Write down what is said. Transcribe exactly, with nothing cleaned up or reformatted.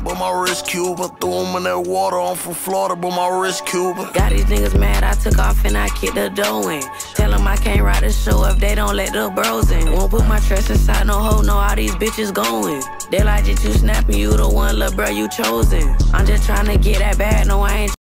but my wrist Cuban. Threw him in that water, I'm from Florida, but my wrist Cuban. Got these niggas mad, I took off and I kicked the dough in. Tell them I can't ride the show if they don't let the bros in. Won't put my trust inside no hoe, know all these bitches going. They like you too snapping, you the one, lil' bro, you chosen. I'm just tryna get that bag, no I ain't